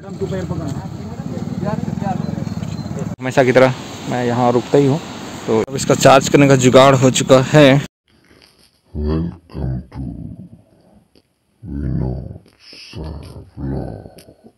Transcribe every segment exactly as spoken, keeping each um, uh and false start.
हमेशा की तरह मैं यहाँ रुकता ही हूँ, तो अब इसका चार्ज करने का जुगाड़ हो चुका है। Welcome to Vinod vlog.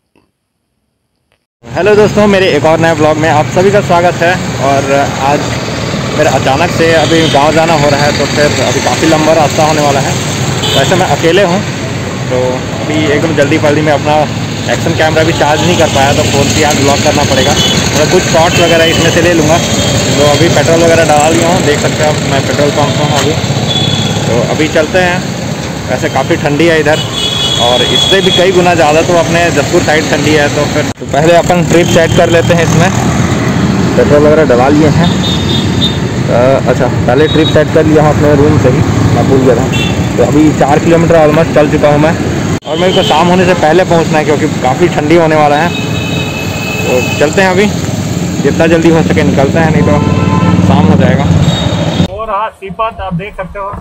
Hello दोस्तों, मेरे एक और नए ब्लॉग में आप सभी का स्वागत है। और आज मेरा अचानक से अभी गांव जाना हो रहा है, तो फिर अभी काफ़ी लंबा रास्ता होने वाला है। वैसे मैं अकेले हूँ, तो अभी एकदम जल्दी पल्दी में अपना एक्शन कैमरा भी चार्ज नहीं कर पाया, तो फ़ोन से आज ब्लॉग करना पड़ेगा। मतलब कुछ शॉट्स वगैरह इसमें से ले लूँगा। तो अभी पेट्रोल वगैरह डाल लिया हूँ, देख सकते हो मैं पेट्रोल पंप पर हूँ अभी। तो अभी चलते हैं। वैसे काफ़ी ठंडी है इधर, और इससे भी कई गुना ज़्यादा तो अपने जसपुर साइड ठंडी है। तो फिर तो पहले अपन ट्रिप सेट कर लेते हैं। इसमें पेट्रोल वगैरह डला लिए हैं। आ, अच्छा, पहले ट्रिप सेट कर लिया हूँ अपने रूम से ही, मैं भूल गया था। तो अभी चार किलोमीटर ऑलमोस्ट चल चुका हूँ मैं, और मेरे को शाम होने से पहले पहुँचना है, क्योंकि काफ़ी ठंडी होने वाला है। तो चलते हैं अभी, जितना जल्दी हो सके निकलते हैं, नहीं तो शाम हो जाएगा। और हाँ, सीपत आप देख सकते हो।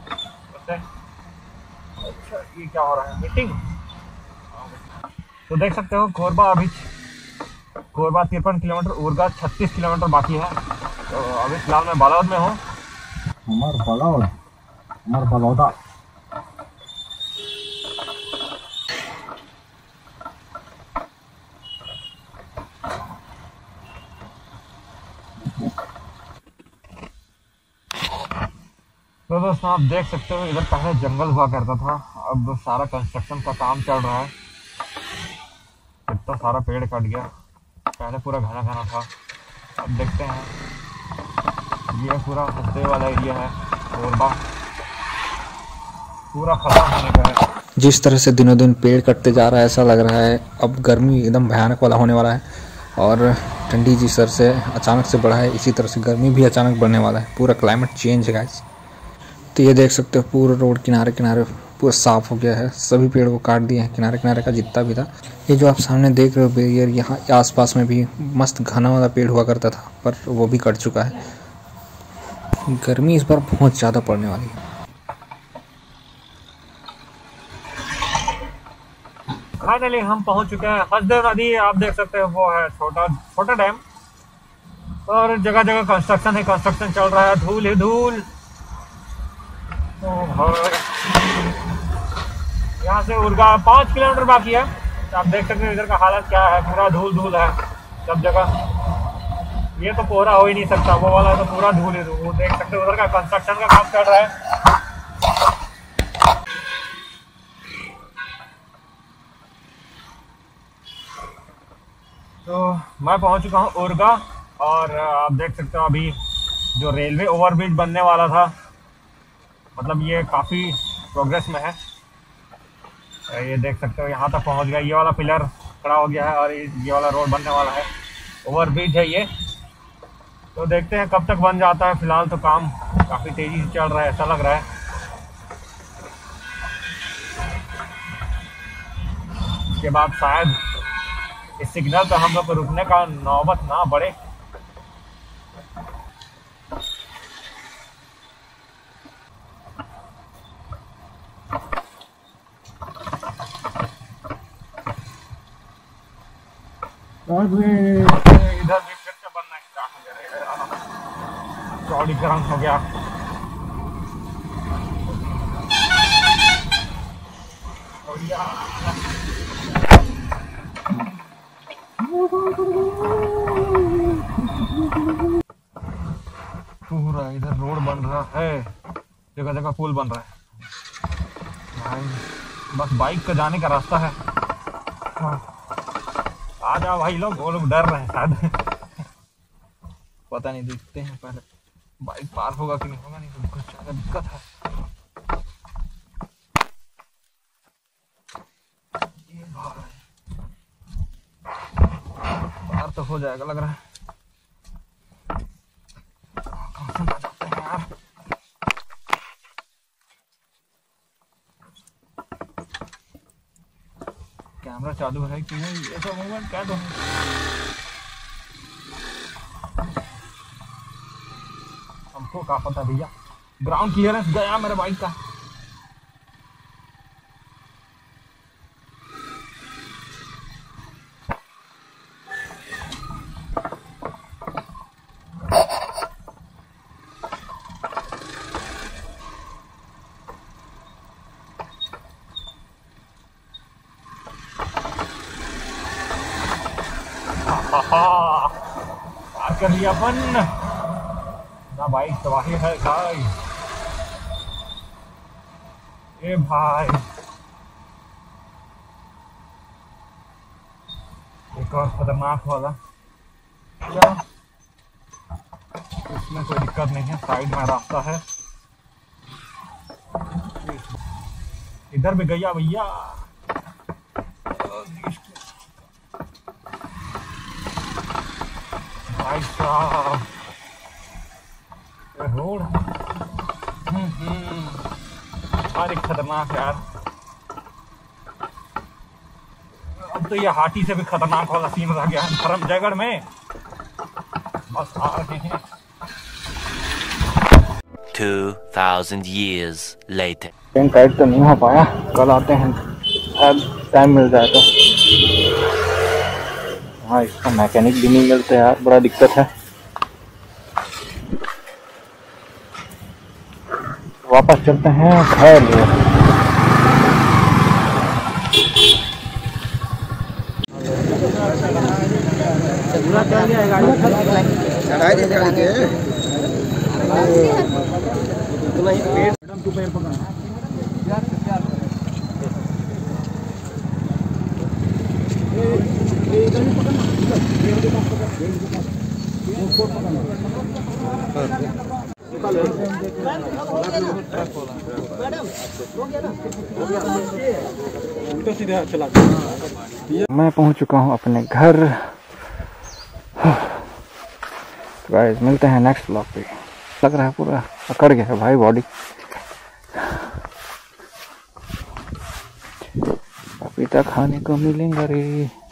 अच्छा, ये क्या हो रहा है, मीटिंग? तो देख सकते हो कोरबा अभी कोरबा तिरपन किलोमीटर, उर्गा छत्तीस किलोमीटर बाकी है। तो अभी फिलहाल मैं बालावद में हूँ। हमार बालावद हमार बलौदा। तो दोस्तों आप देख सकते हो, इधर पहले जंगल हुआ करता था, अब सारा कंस्ट्रक्शन का काम चल रहा है। इतना सारा पेड़ कट गया, पहले पूरा घना घना था। अब देखते हैं, ये पूरा हंसते वाला एरिया है, कोरबा पूरा खत्म होने का है। जिस तरह से दिनों दिन पेड़ कटते जा रहा है, ऐसा लग रहा है अब गर्मी एकदम भयानक वाला होने वाला है। और ठंडी जिस तरह से अचानक से बढ़ा है, इसी तरह से गर्मी भी अचानक बढ़ने वाला है। पूरा क्लाइमेट चेंज है गाइस। तो ये देख सकते हो पूरा रोड किनारे किनारे पूरा साफ़ हो गया है। सभी पेड़ को काट दिए हैं, किनारे किनारे का जितना भी था। ये जो आप सामने देख रहे हो बैरियर, यहाँ आसपास में भी मस्त घना वाला पेड़ हुआ करता था, पर वो भी कट चुका है। गर्मी इस बार बहुत ज़्यादा पड़ने वाली है। फाइनली हम पहुंच चुके हैं। हसदेव नदी आप देख सकते हो, वो है छोटा छोटा डैम। और जगह जगह कंस्ट्रक्शन है, कंस्ट्रक्शन चल रहा है, धूल ही धूल। यहाँ से उर्गा पाँच किलोमीटर बाकी है। तो आप देख सकते हो इधर का हालत क्या है, पूरा धूल धूल है सब जगह। ये तो कोहरा हो ही नहीं सकता, वो वाला तो पूरा धूल ही धूल। देख सकते हो उधर का कंस्ट्रक्शन का काम चल रहा है। तो मैं पहुंच चुका हूँ उर्गा, और आप देख सकते हो अभी जो रेलवे ओवरब्रिज बनने वाला था, मतलब ये काफ़ी प्रोग्रेस में है। ये देख सकते हो यहाँ तक पहुँच गया, ये वाला पिलर खड़ा हो गया है, और ये वाला रोड बनने वाला है। ओवरब्रिज है ये। तो देखते हैं कब तक बन जाता है। फिलहाल तो काम काफ़ी तेज़ी से चल रहा है, ऐसा लग रहा है। इसके बाद शायद इस सिग्नल पर हम लोग को रुकने का नौबत ना पड़े। इधर भी फिर से बनना स्टार्ट हो गया, चौड़ीकरण हो गया। पूरा इधर रोड बन रहा है, जगह जगह पुल बन रहा है। बस बाइक का जाने का रास्ता है। आ जाओ भाई लोग, वो लोग डर रहे हैं शायद। पता नहीं, देखते हैं पहले बाइक पार होगा कि नहीं होगा, नहीं तो कुछ ज़्यादा दिक्कत है। ये पार तो हो जाएगा लग रहा है। कहाँ से जाते हैं यार। कैमरा चालू है कि नहीं, ये तो मोबाइल क्या दो। हमको क्या पता भैया। ग्राउंड क्लियरेंस गया मेरे बाइक का। पार कर लिया अपन ना भाई, तबाही है भाई। ए भाई एक और खतरनाक वाला, इसमें कोई दिक्कत नहीं है, साइड में रास्ता है। इधर भी गया भैया। भाई साहब रोड अरे खतरनाक यार। अब तो ये हाथी से भी खतरनाक वाला सीन रह गया है धर्म जयगढ़ में। बस आ रहे हैं। Two thousand years later. Tight तो नहीं हो पाया, कल आते हैं अब टाइम मिल जाए तो। हाँ, इसका मैकेनिक भी नहीं मिलते यार, बड़ा दिक्कत है। वापस चलते हैं घर। मैं पहुंच चुका हूं अपने घर। गाइस मिलते हैं नेक्स्ट ब्लॉग पे। लग रहा है पूरा अकड़ गया है भाई बॉडी। पपीता खाने को मिलेंगे रे।